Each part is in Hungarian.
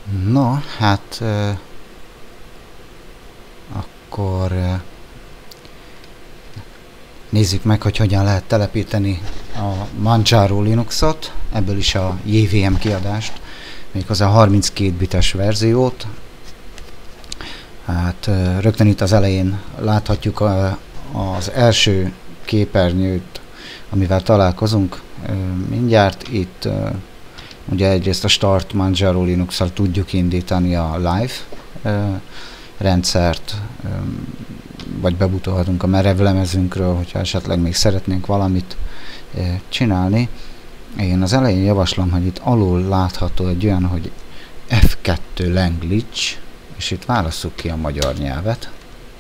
No, hát akkor nézzük meg, hogy hogyan lehet telepíteni a Manjaro Linuxot, ebből is a JVM kiadást, méghozzá a 32 bites verziót. Hát rögtön itt az elején láthatjuk az első képernyőt, amivel találkozunk mindjárt. Itt ugye egyrészt a Start Manjaro Linux-szal tudjuk indítani a live rendszert, vagy bebutolhatunk a merevlemezünkről, hogyha esetleg még szeretnénk valamit csinálni. Én az elején javaslom, hogy itt alul látható egy olyan, hogy F2 language, és itt válasszuk ki a magyar nyelvet.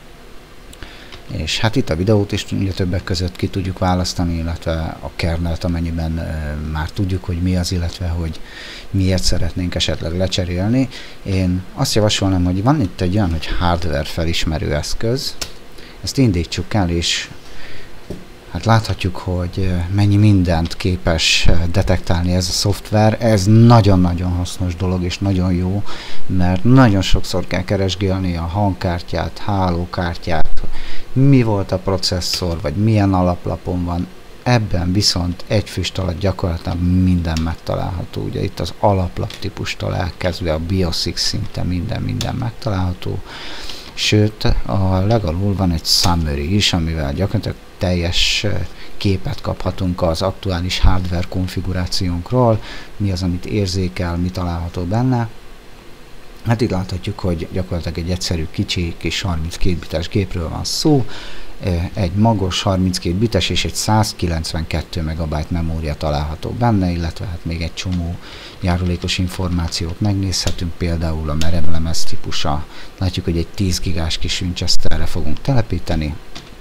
És hát itt a videót is ugye többek között ki tudjuk választani, illetve a kernelt, amennyiben már tudjuk, hogy mi az, illetve hogy miért szeretnénk esetleg lecserélni. Én azt javasolnám, hogy van itt egy olyan, hogy hardware felismerő eszköz. Ezt indítsuk el, és hát láthatjuk, hogy mennyi mindent képes detektálni ez a szoftver. Ez nagyon-nagyon hasznos dolog, és nagyon jó, mert nagyon sokszor kell keresgélni a hangkártyát, hálókártyát, mi volt a processzor, vagy milyen alaplapon van. Ebben viszont egy füst alatt gyakorlatilag minden megtalálható. Ugye itt az alaplap típustól elkezdve a BIOSig szinte minden megtalálható. Sőt, a legalul van egy summary is, amivel gyakorlatilag teljes képet kaphatunk az aktuális hardware konfigurációnkról, mi az, amit érzékel, mi található benne. Hát itt láthatjuk, hogy gyakorlatilag egy egyszerű kicsi kis 32 bites gépről van szó, egy magos 32 bites és egy 192 MB memória található benne, illetve hát még egy csomó járulékos információt megnézhetünk, például a merevlemez típusa. Látjuk, hogy egy 10 gigás kis Winchesterre fogunk telepíteni.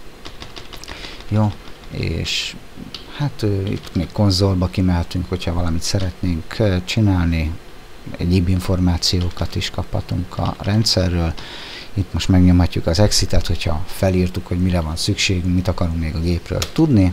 Jó, és hát itt még konzolba kimehetünk, hogyha valamit szeretnénk csinálni, egyéb információkat is kaphatunk a rendszerről. Itt most megnyomhatjuk az Exitet, hogyha felírtuk, hogy mire van szükségünk, mit akarunk még a gépről tudni.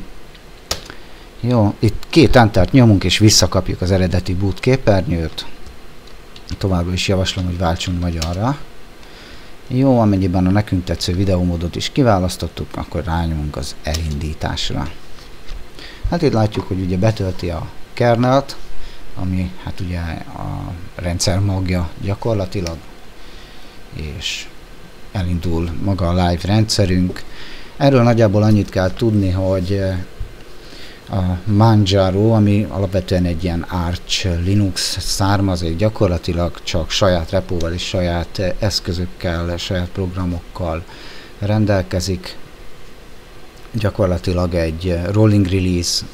Jó, itt két Entert nyomunk és visszakapjuk az eredeti boot képernyőt. Továbbra is javaslom, hogy váltsunk magyarra. Jó, amennyiben a nekünk tetsző videómódot is kiválasztottuk, akkor rányomunk az elindításra. Hát itt látjuk, hogy ugye betölti a kernelt, ami hát ugye a rendszer magja gyakorlatilag, és elindul maga a live rendszerünk. Erről nagyjából annyit kell tudni, hogy a Manjaro, ami alapvetően egy ilyen Arch Linux származék, gyakorlatilag csak saját repóval és saját eszközökkel, saját programokkal rendelkezik. Gyakorlatilag egy rolling release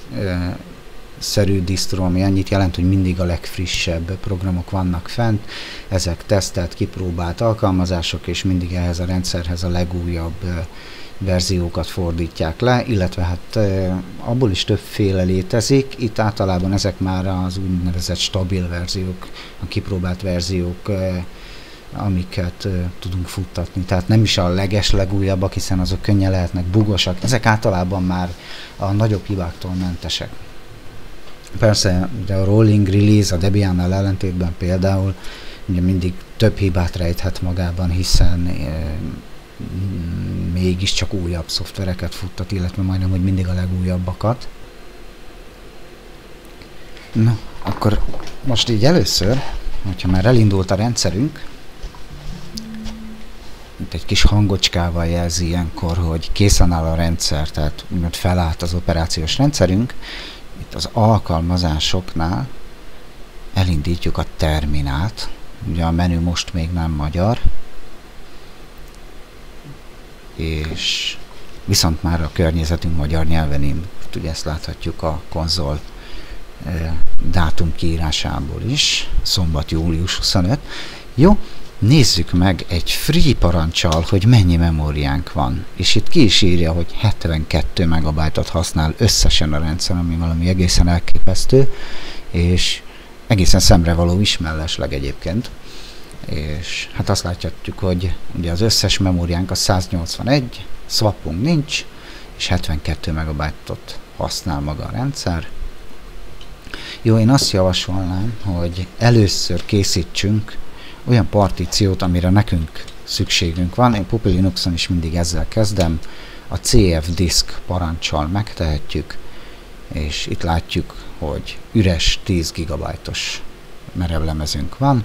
szerű disztró, ami annyit jelent, hogy mindig a legfrissebb programok vannak fent. Ezek tesztelt, kipróbált alkalmazások, és mindig ehhez a rendszerhez a legújabb verziókat fordítják le, illetve hát abból is többféle létezik. Itt általában ezek már az úgynevezett stabil verziók, a kipróbált verziók, amiket tudunk futtatni. Tehát nem is a legújabbak, hiszen azok könnyen lehetnek bugosak. Ezek általában már a nagyobb hibáktól mentesek. Persze, de a rolling release a Debiannal ellentétben például ugye mindig több hibát rejthet magában, hiszen mégiscsak újabb szoftvereket futtat, illetve majdnem, hogy mindig a legújabbakat. Na, akkor most így először, hogyha már elindult a rendszerünk, itt egy kis hangocskával jelzi ilyenkor, hogy készen áll a rendszer, tehát úgymond felállt az operációs rendszerünk. Itt az alkalmazásoknál elindítjuk a terminált, ugye a menü most még nem magyar, és viszont már a környezetünk magyar nyelven indult. Ugye ezt láthatjuk a konzol dátum kiírásából is, szombat július 25. Jó, nézzük meg egy free parancsal, hogy mennyi memóriánk van. És itt ki is írja, hogy 72 MB-ot használ összesen a rendszer, ami valami egészen elképesztő, és egészen szemrevaló is mellesleg egyébként. És hát azt láthatjuk, hogy ugye az összes memóriánk a 181, swapunk nincs, és 72 MB-ot használ maga a rendszer. Jó, én azt javasolnám, hogy először készítsünk olyan partíciót, amire nekünk szükségünk van. Én Puppy Linuxon is mindig ezzel kezdem. A cfdisk paranccsal megtehetjük, és itt látjuk, hogy üres 10 GB-os merevlemezünk van.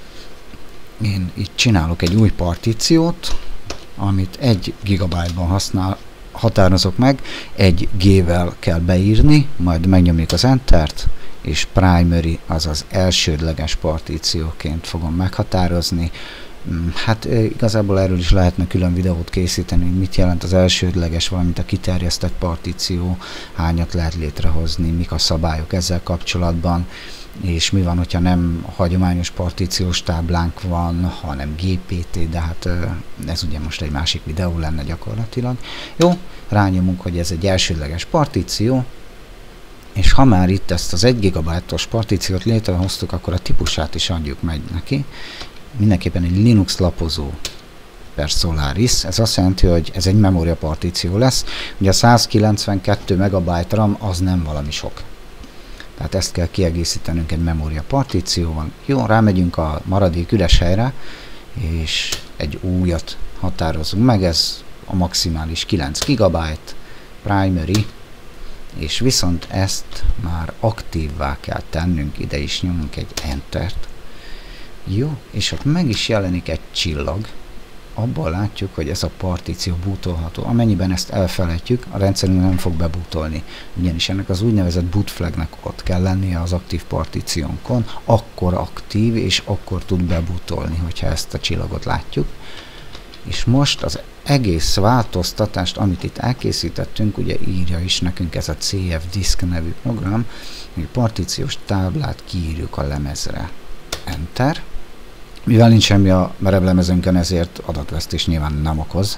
Én itt csinálok egy új partíciót, amit 1 GB-ban határozok meg, 1 G-vel kell beírni, majd megnyomjuk az Entert, és primary, azaz elsődleges partícióként fogom meghatározni. Hát igazából erről is lehetne külön videót készíteni, hogy mit jelent az elsődleges, valamint a kiterjesztett partíció, hányat lehet létrehozni, mik a szabályok ezzel kapcsolatban, és mi van, hogyha nem hagyományos partíciós táblánk van, hanem GPT, de hát ez ugye most egy másik videó lenne gyakorlatilag. Jó, rányomunk, hogy ez egy elsődleges partíció, és ha már itt ezt az 1 GB-os partíciót létrehoztuk, akkor a típusát is adjuk meg neki. Mindenképpen egy Linux lapozó per Solaris. Ez azt jelenti, hogy ez egy memória partíció lesz. Ugye a 192 MB RAM az nem valami sok. Tehát ezt kell kiegészítenünk egy memória partícióval. Jó, rámegyünk a maradék üres helyre, és egy újat határozunk meg. Ez a maximális 9 GB, primary, és viszont ezt már aktívvá kell tennünk, ide is nyomunk egy Entert. Jó, és ott meg is jelenik egy csillag, abban látjuk, hogy ez a partíció bootolható. Amennyiben ezt elfelejtjük, a rendszerünk nem fog bebootolni. Ugyanis ennek az úgynevezett boot flagnek ott kell lennie az aktív partíciónkon, akkor aktív, és akkor tud bebootolni, hogyha ezt a csillagot látjuk. És most az egész változtatást, amit itt elkészítettünk, ugye írja is nekünk ez a cfdisk nevű program, hogy partíciós táblát kiírjuk a lemezre. Enter. Mivel nincs semmi a merevlemezünkön, ezért adatvesztés nyilván nem okoz.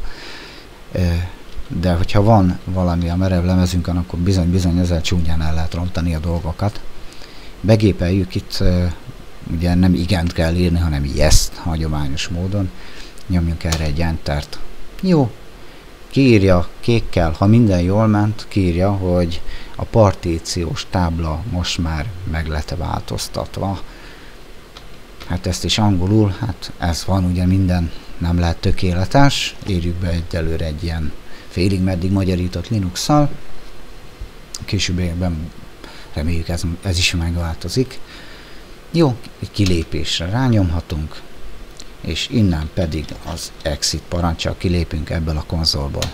De hogyha van valami a merevlemezünkön, akkor bizony ezzel csúnyán el lehet rontani a dolgokat. Begépeljük itt, ugye nem igent kell írni, hanem yes-t hagyományos módon. Nyomjunk erre egy Entert. Jó, kiírja kékkel, ha minden jól ment, kiírja, hogy a partíciós tábla most már meg lett változtatva. Hát ezt is angolul, hát ez van, ugye minden nem lehet tökéletes. Írjuk be egyelőre egy ilyen félig meddig magyarított Linuxszal. Későbbiekben reméljük ez is megváltozik. Jó, egy kilépésre rányomhatunk, és innen pedig az exit parancsal kilépünk ebből a konzolból.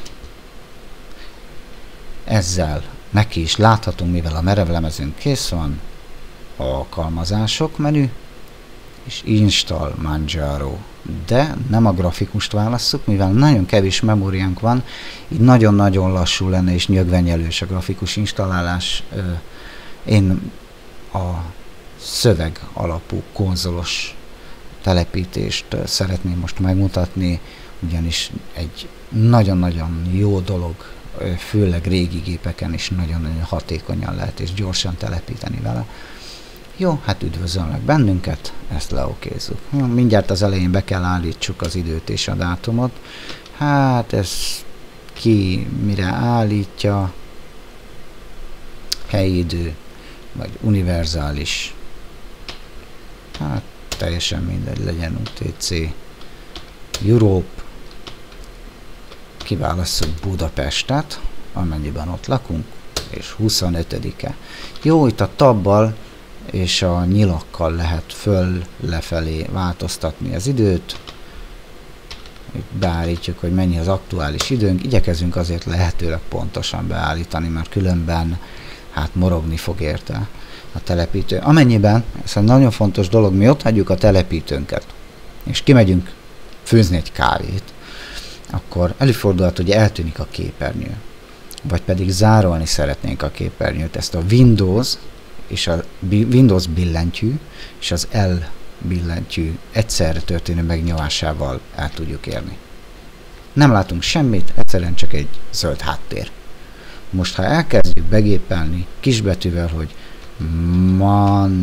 Ezzel neki is láthatunk, mivel a merevlemezünk kész van, alkalmazások menü, és Install Manjaro. De nem a grafikust válasszuk, mivel nagyon kevés memóriánk van, így nagyon-nagyon lassú lenne és nyögvenyelős a grafikus installálás. Én a szöveg alapú konzolos telepítést szeretném most megmutatni, ugyanis egy nagyon-nagyon jó dolog, főleg régi gépeken is nagyon-nagyon hatékonyan lehet és gyorsan telepíteni vele. Jó, hát üdvözölnek bennünket, ezt leokézzük. Mindjárt az elején be kell állítsuk az időt és a dátumot. Hát ez ki mire állítja, helyi idő, vagy univerzális. Hát teljesen mindegy, legyen UTC, Europe, kiválasszuk Budapestet, amennyiben ott lakunk, és 25-e. Jó, itt a tabbal és a nyilakkal lehet föl-lefelé változtatni az időt. Itt beállítjuk, hogy mennyi az aktuális időnk. Igyekezünk azért lehetőleg pontosan beállítani, mert különben hát morogni fog érte a telepítő. Amennyiben, ez egy nagyon fontos dolog, mi ott hagyjuk a telepítőnket, és kimegyünk főzni egy kávét, akkor előfordulhat, hogy eltűnik a képernyő. Vagy pedig zárolni szeretnénk a képernyőt. Ezt a Windows és a Windows billentyű és az L billentyű egyszerre történő megnyomásával el tudjuk érni. Nem látunk semmit, egyszerűen csak egy zöld háttér. Most, ha elkezdjük begépelni kisbetűvel, hogy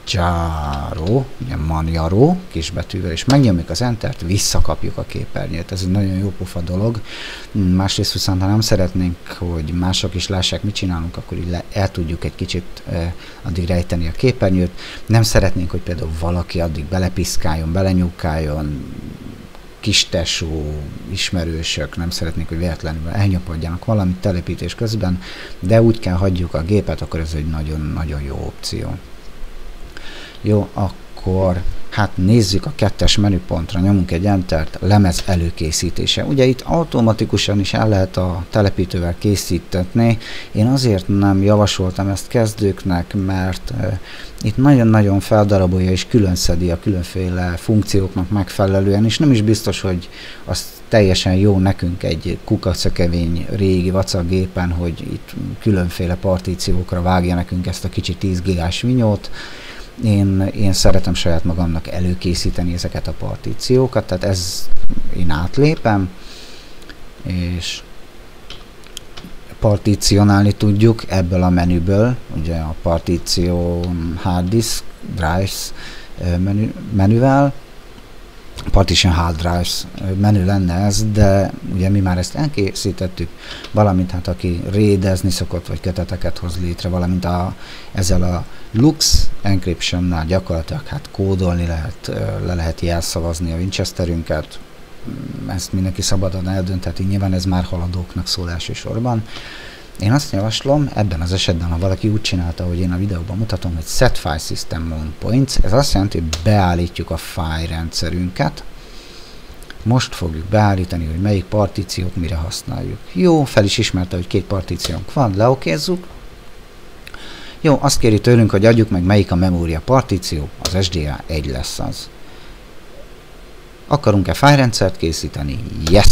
Manjaro, ugye Manjaro kisbetűvel, és megnyomjuk az Entert, visszakapjuk a képernyőt. Ez egy nagyon jó pofa dolog. Másrészt viszont, ha nem szeretnénk, hogy mások is lássák, mit csinálunk, akkor így el tudjuk egy kicsit addig rejteni a képernyőt. Nem szeretnénk, hogy például valaki addig belepiszkáljon, belenyúkáljon, kistesó, ismerősök, nem szeretnék, hogy véletlenül elnyomadjanak valamit telepítés közben, de úgy kell hagyjuk a gépet, akkor ez egy nagyon-nagyon jó opció. Jó, akkor hát nézzük a 2-es menüpontra, nyomunk egy Entert, lemez előkészítése. Ugye itt automatikusan is el lehet a telepítővel készítetni. Én azért nem javasoltam ezt kezdőknek, mert itt nagyon-nagyon feldarabolja és különszedi a különféle funkcióknak megfelelően, és nem is biztos, hogy az teljesen jó nekünk egy kukacökevény régi vacagépen, hogy itt különféle partíciókra vágja nekünk ezt a kicsi 10 gigás vinyót. Én szeretem saját magamnak előkészíteni ezeket a partíciókat, tehát ez én átlépem, és partícionálni tudjuk ebből a menüből, ugye a partíció hard disk drives menüvel, partition hard drives menü lenne ez, de ugye mi már ezt elkészítettük, valamint hát aki raidezni szokott, vagy köteteket hoz létre, valamint ezzel a Lux Encryptionnál gyakorlatilag hát kódolni lehet, le lehet jelszavazni a Winchesterünket, ezt mindenki szabadon eldöntheti, nyilván ez már haladóknak szól elsősorban. Én azt javaslom, ebben az esetben, ha valaki úgy csinálta, hogy én a videóban mutatom, hogy Set File System Mount Points, ez azt jelenti, hogy beállítjuk a fájlrendszerünket. Most fogjuk beállítani, hogy melyik partíciót mire használjuk. Jó, fel is ismerte, hogy 2 partíciónk van, leokézzuk. Jó, azt kéri tőlünk, hogy adjuk meg, melyik a memória partíció, az SDA 1 lesz az. Akarunk-e fájlrendszert készíteni? Yes!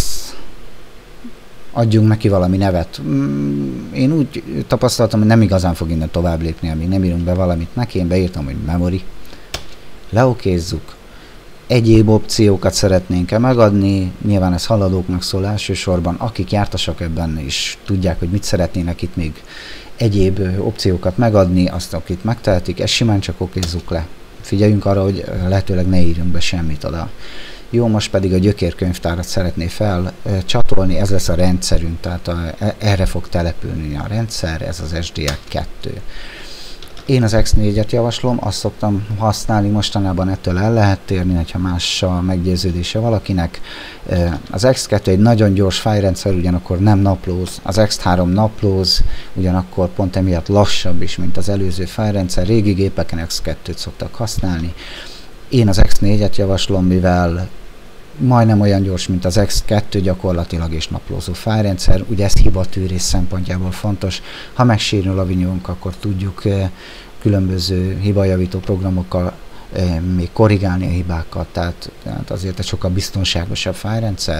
Adjunk neki valami nevet. Én úgy tapasztaltam, hogy nem igazán fog innen tovább lépni, amíg nem írunk be valamit neki. Én beírtam, hogy memory. Leokézzuk. Egyéb opciókat szeretnénk-e megadni. Nyilván ez haladóknak szól elsősorban. Akik jártasak ebben is tudják, hogy mit szeretnének itt még egyéb opciókat megadni, azt akit megtehetik. Ezt simán csak okézzuk le. Figyeljünk arra, hogy lehetőleg ne írjunk be semmit oda. Jó, most pedig a gyökérkönyvtárat szeretné felcsatolni, ez lesz a rendszerünk, tehát erre fog települni a rendszer, ez az SDA2. Én az X4-et javaslom, azt szoktam használni, mostanában ettől el lehet térni, ha más a meggyőződése valakinek. Az X2 egy nagyon gyors fájlrendszer, ugyanakkor nem naplóz, az X3 naplóz, ugyanakkor pont emiatt lassabb is, mint az előző fájlrendszer. Régi gépeken X2-t szoktak használni. Én az X4-et javaslom, mivel majdnem olyan gyors, mint az X2 gyakorlatilag és naplózó fájlrendszer. Ugye ez hibatűrés szempontjából fontos. Ha megsérül a vinyónk, akkor tudjuk különböző hibajavító programokkal még korrigálni a hibákat, tehát azért egy sokkal biztonságosabb fájlrendszer.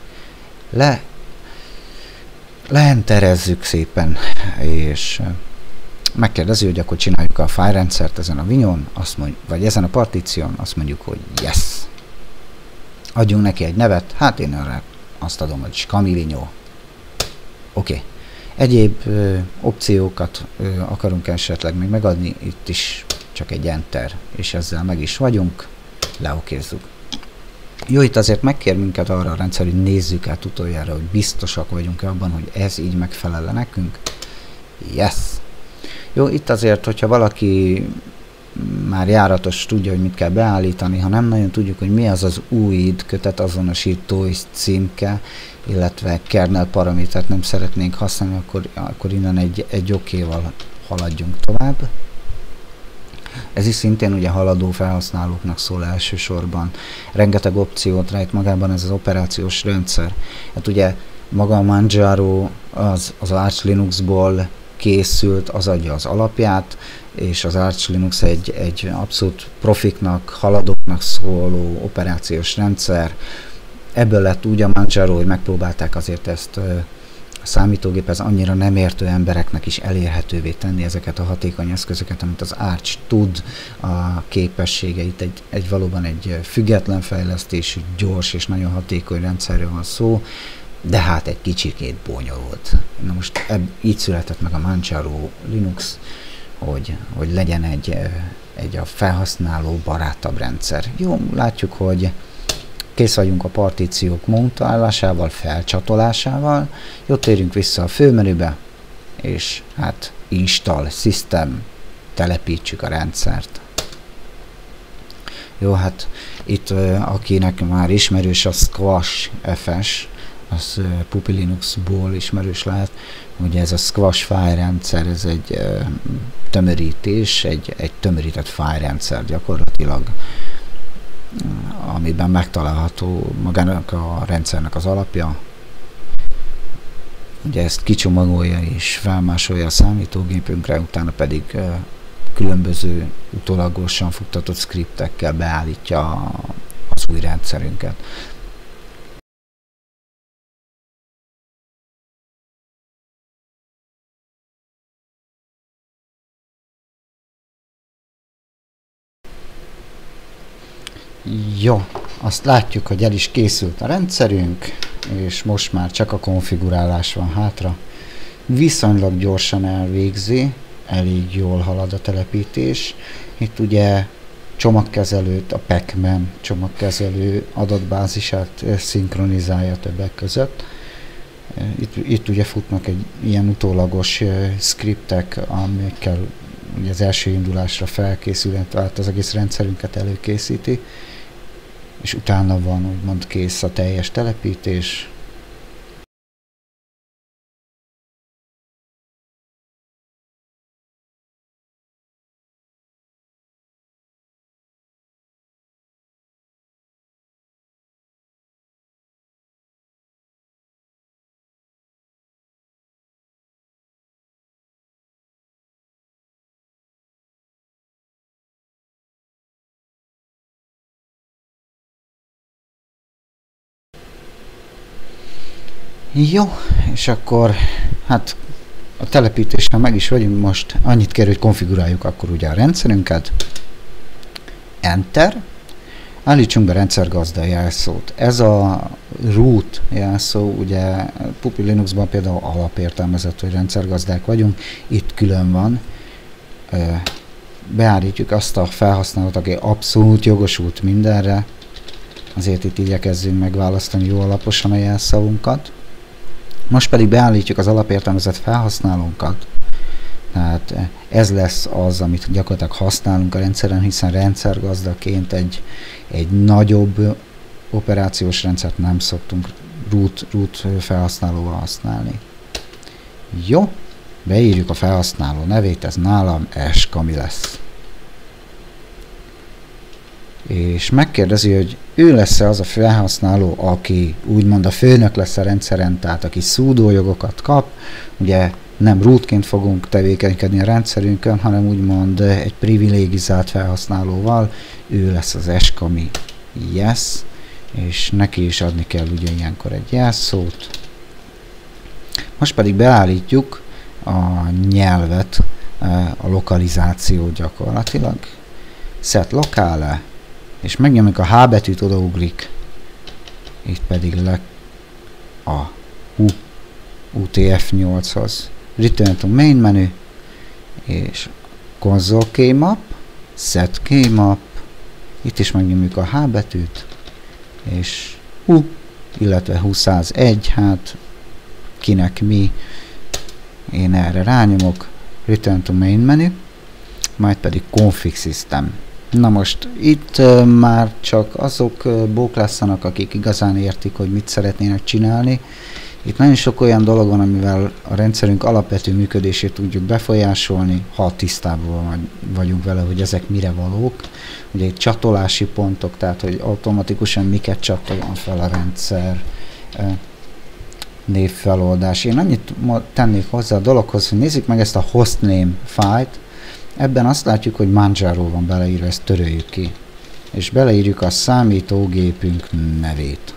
Leenterezzük szépen, és megkérdezi, hogy akkor csináljuk a fájlrendszert ezen a vinyón, vagy ezen a partíción, azt mondjuk, hogy yes. Adjunk neki egy nevet, hát én arra azt adom, hogy Skamivinyó. Oké. Egyéb opciókat akarunk esetleg még megadni, itt is csak egy Enter, és ezzel meg is vagyunk, leokézzük. Jó, itt azért megkér minket arra a rendszer, hogy nézzük át utoljára, hogy biztosak vagyunk abban, hogy ez így megfelel nekünk. Yes! Jó, itt azért, hogyha valaki már járatos tudja, hogy mit kell beállítani, ha nem nagyon tudjuk, hogy mi az az UID kötet azonosító és címke, illetve kernel paramétert nem szeretnénk használni, akkor innen egy okéval haladjunk tovább. Ez is szintén ugye haladó felhasználóknak szól elsősorban. Rengeteg opciót rejt magában ez az operációs rendszer. Hát ugye maga a Manjaro az Arch Linuxból készült, az adja az alapját, és az Arch Linux egy abszolút profiknak, haladóknak szóló operációs rendszer. Ebből lett úgy a Manjaro, hogy megpróbálták azért ezt a számítógéphez annyira nem értő embereknek is elérhetővé tenni ezeket a hatékony eszközöket, amit az Arch tud, a képességeit. Valóban egy független fejlesztésű, gyors és nagyon hatékony rendszerről van szó, de hát egy kicsikét bonyolult. Na most így született meg a Manjaro Linux, hogy legyen egy a felhasználó barátabb rendszer. Jó, látjuk, hogy kész vagyunk a partíciók montálásával, felcsatolásával. Jó, térjünk vissza a főmenübe, és hát install system, telepítsük a rendszert. Jó, hát itt akinek már ismerős a Squash FS, az Puppy Linuxból ismerős lehet. Ugye ez a Squash fájlrendszer, ez egy tömörítés, egy tömörített fájlrendszer gyakorlatilag, amiben megtalálható magának a rendszernek az alapja. Ugye ezt kicsomagolja és felmásolja a számítógépünkre, utána pedig különböző utólagosan futtatott skriptekkel beállítja az új rendszerünket. Jó, azt látjuk, hogy el is készült a rendszerünk, és most már csak a konfigurálás van hátra. Viszonylag gyorsan elvégzi, elég jól halad a telepítés. Itt ugye csomagkezelőt, a Pacman csomagkezelő adatbázisát szinkronizálja többek között. Itt ugye futnak egy ilyen utólagos skriptek, amikkel ugye az első indulásra felkészül, tehát az egész rendszerünket előkészíti, és utána van úgymond kész a teljes telepítés. Jó, és akkor hát a telepítéssel meg is vagyunk, most annyit kér, hogy konfiguráljuk akkor ugye a rendszerünket. Enter. Állítsunk be rendszergazda jelszót. Ez a root jelszó, ugye Puppy Linuxban például alapértelmezett, hogy rendszergazdák vagyunk, itt külön van. Beállítjuk azt a felhasználót, aki abszolút jogosult mindenre, azért itt igyekezzünk megválasztani jó alaposan a jelszavunkat. Most pedig beállítjuk az alapértelmezett felhasználónkat. Tehát ez lesz az, amit gyakorlatilag használunk a rendszeren, hiszen rendszergazdaként egy nagyobb operációs rendszert nem szoktunk root felhasználóval használni. Jó, beírjuk a felhasználó nevét, ez nálam Eskami lesz. És megkérdezi, hogy ő lesz-e az a felhasználó, aki úgymond a főnök lesz a rendszeren, tehát aki sudo jogokat kap. Ugye nem rootként fogunk tevékenykedni a rendszerünkön, hanem úgymond egy privilegizált felhasználóval. Ő lesz az Eskami yes, és neki is adni kell ugye ilyenkor egy jelszót. Most pedig beállítjuk a nyelvet, a lokalizációt gyakorlatilag. Set locale, és megnyomjuk a H betűt, odaugrik. Itt pedig a UTF-8-hoz. Return to main menu, és console keymap, set keymap, itt is megnyomjuk a H betűt, és illetve 201, hát kinek mi, én erre rányomok, return to main menu, majd pedig config system. Na most itt már csak azok bóklásszanak, akik igazán értik, hogy mit szeretnének csinálni. Itt nagyon sok olyan dolog van, amivel a rendszerünk alapvető működését tudjuk befolyásolni, ha tisztában vagyunk vele, hogy ezek mire valók. Ugye itt csatolási pontok, tehát hogy automatikusan miket csatoljon fel a rendszer, névfeloldás. Én annyit tennék hozzá a dologhoz, hogy nézzük meg ezt a hostname fájlt. Ebben azt látjuk, hogy Manjaro van beleírva, ezt töröljük ki. És beleírjuk a számítógépünk nevét.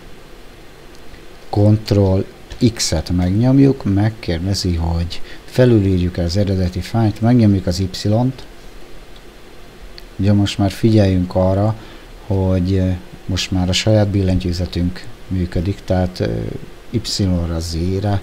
Ctrl X-et megnyomjuk, megkérdezi, hogy felülírjuk az eredeti fájlt, megnyomjuk az Y-t. Ugye most már figyeljünk arra, hogy most már a saját billentyűzetünk működik, tehát Y-ra, Z-re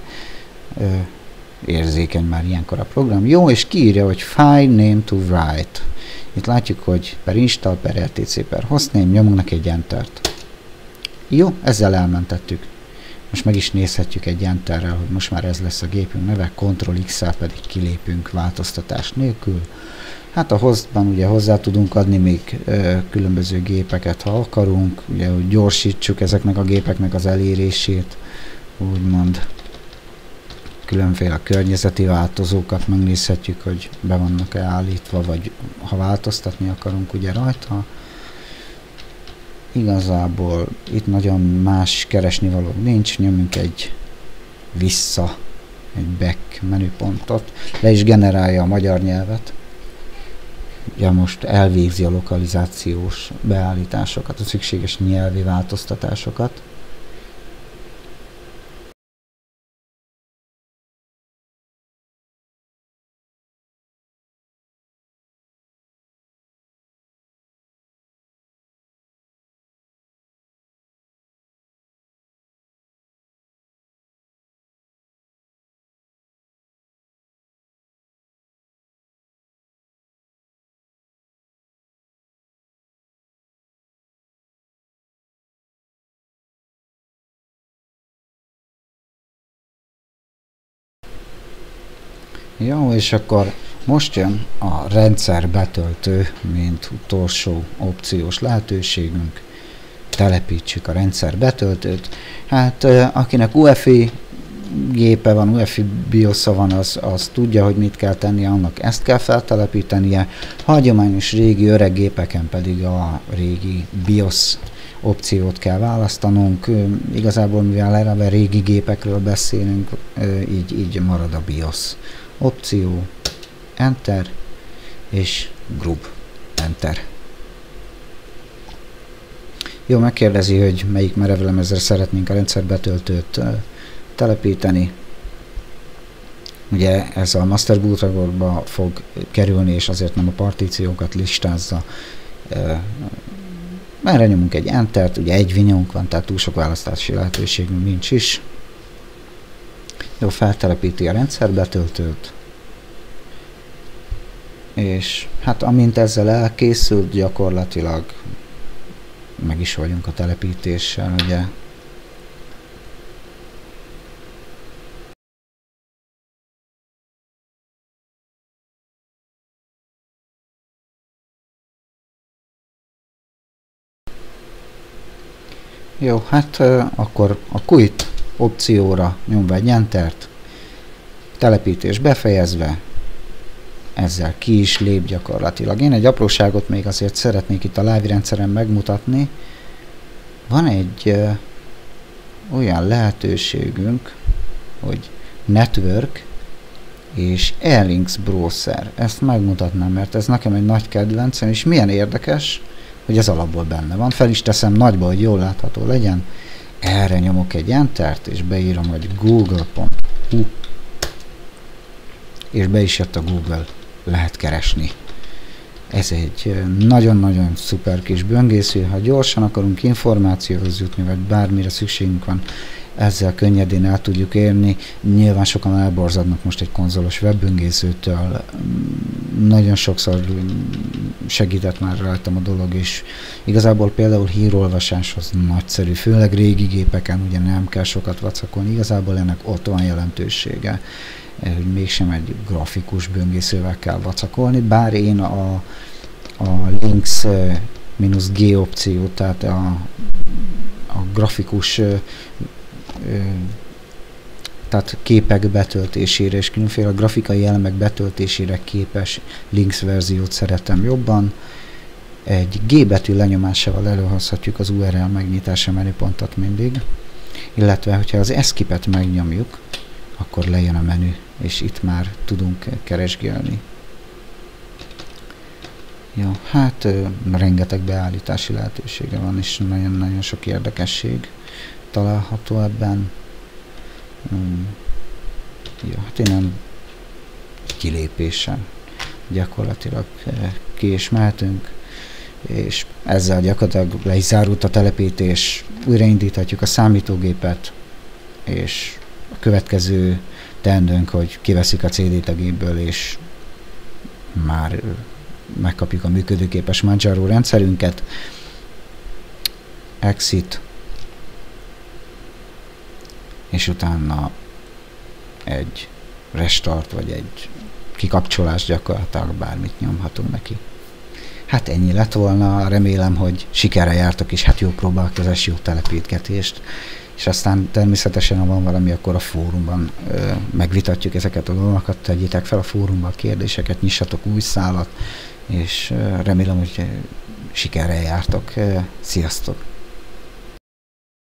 érzékeny már ilyenkor a program. Jó, és kiírja, hogy file name to write. Itt látjuk, hogy per install, per rtc, per hostname, nyomunk neki egy entert. Jó, ezzel elmentettük. Most meg is nézhetjük egy enterrel, hogy most már ez lesz a gépünk neve, Ctrl+X-szel pedig kilépünk változtatás nélkül. Hát a hostban ugye hozzá tudunk adni még különböző gépeket, ha akarunk, ugye, hogy gyorsítsuk ezeknek a gépeknek az elérését, úgymond különféle környezeti változókat megnézhetjük, hogy be vannak-e állítva, vagy ha változtatni akarunk ugye rajta. Igazából itt nagyon más keresnivaló nincs, nyomunk egy vissza, egy back menüpontot, le is generálja a magyar nyelvet. Ugye most elvégzi a lokalizációs beállításokat, a szükséges nyelvi változtatásokat. Jó, és akkor most jön a rendszer betöltő, mint utolsó opciós lehetőségünk. Telepítsük a rendszer betöltőt. Hát akinek UEFI gépe van, UEFI BIOS-a van, az tudja, hogy mit kell tennie, annak ezt kell feltelepítenie. Hagyományos régi öreg gépeken pedig a régi BIOS opciót kell választanunk. Igazából mivel eleve régi gépekről beszélünk, így marad a BIOS. Opció, Enter, és Group, Enter. Jó, megkérdezi, hogy melyik merevlemezre szeretnénk a rendszerbetöltőt telepíteni. Ugye ez a master bootloaderba fog kerülni, és azért nem a partíciókat listázza. Erre nyomunk egy Entert, ugye egy vinyónk van, tehát túl sok választási lehetőségünk nincs is. Jó, feltelepíti a rendszerbetöltőt. És hát amint ezzel elkészült, gyakorlatilag meg is vagyunk a telepítéssel, ugye. Jó, hát akkor a Quit opcióra nyomva egy Entert, telepítés befejezve, ezzel ki is lép gyakorlatilag. Én egy apróságot még azért szeretnék itt a live rendszeren megmutatni. Van egy olyan lehetőségünk, hogy Network és Airlinks Browser. Ezt megmutatnám, mert ez nekem egy nagy kedvencem, és milyen érdekes, hogy ez alapból benne van. Fel is teszem nagyba, hogy jól látható legyen. Erre nyomok egy Entert, és beírom, hogy google.hu, és be is jött a Google, lehet keresni. Ez egy nagyon-nagyon szuper kis böngésző, ha gyorsan akarunk információhoz jutni, vagy bármire szükségünk van, ezzel könnyedén el tudjuk érni. Nyilván sokan elborzadnak most egy konzolos webböngészőtől, nagyon sokszor segített már rajtam a dolog, és igazából például hírolvasáshoz nagyszerű, főleg régi gépeken ugye nem kell sokat vacakolni, igazából ennek ott van jelentősége, hogy mégsem egy grafikus böngészővel kell vacakolni, bár én a Links-G opció, tehát a grafikus tehát képek betöltésére és különféle grafikai elemek betöltésére képes Links verziót szeretem jobban. Egy G betű lenyomásával előhozhatjuk az URL megnyitása menüpontot mindig, illetve hogyha az Escape-et megnyomjuk, akkor lejön a menü, és itt már tudunk keresgélni. Jó, hát rengeteg beállítási lehetősége van, és nagyon-nagyon sok érdekesség található ebben. Jó, hát innen kilépésen gyakorlatilag ki is mehetünk, és ezzel gyakorlatilag le is zárult a telepítés, újraindíthatjuk a számítógépet, és a következő teendőnk, hogy kiveszük a CD-t a gépből, és már megkapjuk a működőképes Manjaro rendszerünket. Exit, és utána egy restart, vagy egy kikapcsolás, gyakorlatilag bármit nyomhatunk neki. Hát ennyi lett volna, remélem, hogy sikerrel jártok, és hát jó próbálkozás, jó telepítgetést, és aztán természetesen, ha van valami, akkor a fórumban megvitatjuk ezeket a dolgokat, tegyétek fel a fórumban a kérdéseket, nyissatok új szálat, és remélem, hogy sikerrel jártok. Sziasztok!